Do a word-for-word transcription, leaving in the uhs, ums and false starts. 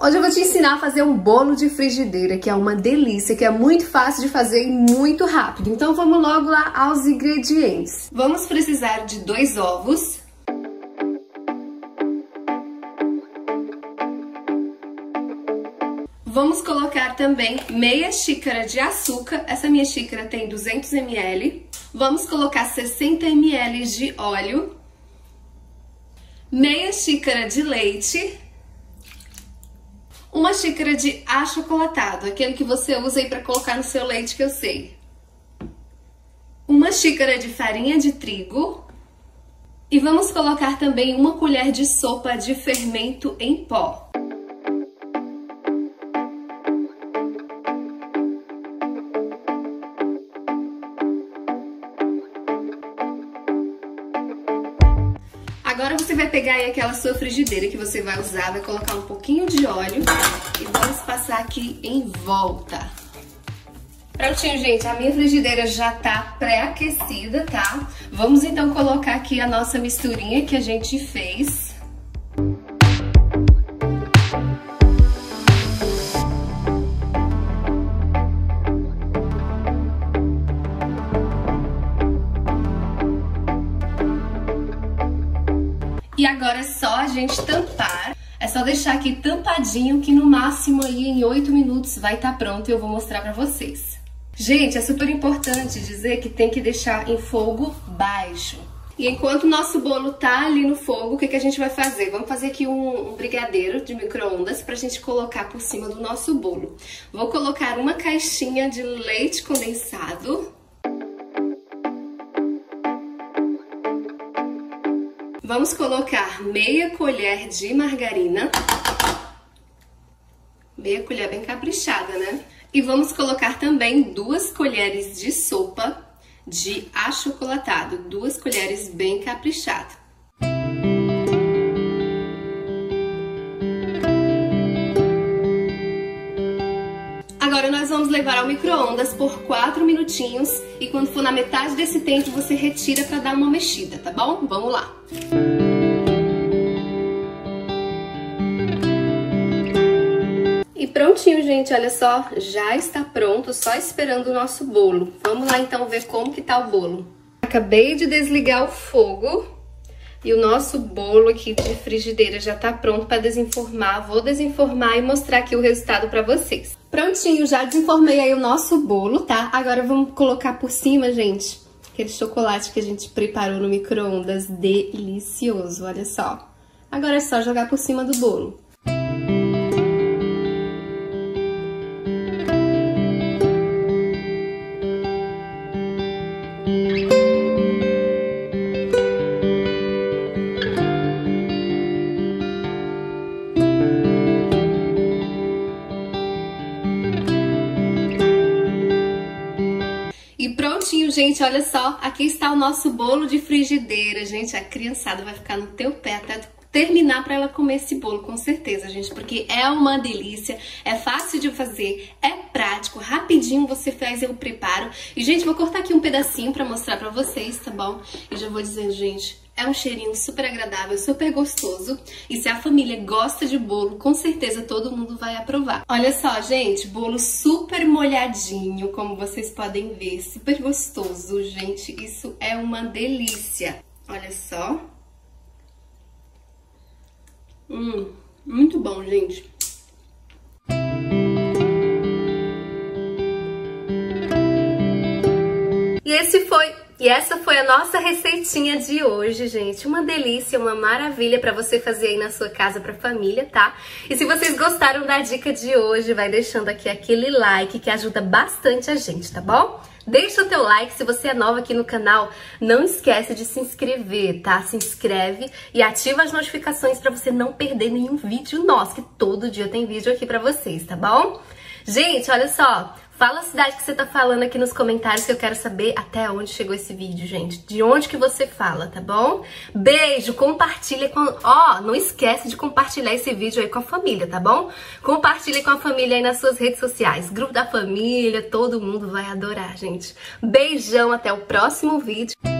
Hoje eu vou te ensinar a fazer um bolo de frigideira, que é uma delícia, que é muito fácil de fazer e muito rápido. Então vamos logo lá aos ingredientes. Vamos precisar de dois ovos. Vamos colocar também meia xícara de açúcar. Essa minha xícara tem duzentos mililitros. Vamos colocar sessenta mililitros de óleo. Meia xícara de leite. Uma xícara de achocolatado, aquele que você usa aí para colocar no seu leite, que eu sei. Uma xícara de farinha de trigo. E vamos colocar também uma colher de sopa de fermento em pó. Agora você vai pegar aí aquela sua frigideira que você vai usar, vai colocar um pouquinho de óleo e vamos passar aqui em volta. Prontinho, gente, a minha frigideira já tá pré-aquecida, tá? Vamos então colocar aqui a nossa misturinha que a gente fez. E agora é só a gente tampar, é só deixar aqui tampadinho que no máximo aí em oito minutos vai estar pronto e eu vou mostrar pra vocês. Gente, é super importante dizer que tem que deixar em fogo baixo. E enquanto o nosso bolo tá ali no fogo, o que, que a gente vai fazer? Vamos fazer aqui um, um brigadeiro de micro-ondas pra gente colocar por cima do nosso bolo. Vou colocar uma caixinha de leite condensado. Vamos colocar meia colher de margarina, meia colher bem caprichada, né? E vamos colocar também duas colheres de sopa de achocolatado, duas colheres bem caprichada. Agora nós vamos levar ao micro-ondas por quatro minutinhos e quando for na metade desse tempo você retira para dar uma mexida, tá bom? Vamos lá! E prontinho, gente, olha só, já está pronto, só esperando o nosso bolo. Vamos lá então ver como que tá o bolo. Acabei de desligar o fogo. E o nosso bolo aqui de frigideira já tá pronto para desenformar. Vou desenformar e mostrar aqui o resultado para vocês. Prontinho, já desenformei aí o nosso bolo, tá? Agora vamos colocar por cima, gente, aquele chocolate que a gente preparou no micro-ondas. Delicioso, olha só. Agora é só jogar por cima do bolo. E prontinho, gente, olha só, aqui está o nosso bolo de frigideira, gente, a criançada vai ficar no teu pé até terminar para ela comer esse bolo, com certeza, gente, porque é uma delícia, é fácil de fazer, é prático, rapidinho você faz o preparo. E, gente, vou cortar aqui um pedacinho para mostrar para vocês, tá bom? E já vou dizendo, gente, é um cheirinho super agradável, super gostoso. E se a família gosta de bolo, com certeza todo mundo vai aprovar. Olha só, gente, bolo super molhadinho, como vocês podem ver. Super gostoso, gente. Isso é uma delícia. Olha só. Hum, muito bom, gente. E esse foi... E essa foi a nossa receitinha de hoje, gente. Uma delícia, uma maravilha pra você fazer aí na sua casa pra família, tá? E se vocês gostaram da dica de hoje, vai deixando aqui aquele like que ajuda bastante a gente, tá bom? Deixa o teu like, se você é nova aqui no canal, não esquece de se inscrever, tá? Se inscreve e ativa as notificações pra você não perder nenhum vídeo nosso, que todo dia tem vídeo aqui pra vocês, tá bom? Gente, olha só... Fala a cidade que você tá falando aqui nos comentários que eu quero saber até onde chegou esse vídeo, gente. De onde que você fala, tá bom? Beijo, compartilha com... Ó, oh, não esquece de compartilhar esse vídeo aí com a família, tá bom? Compartilha com a família aí nas suas redes sociais. Grupo da família, todo mundo vai adorar, gente. Beijão, até o próximo vídeo.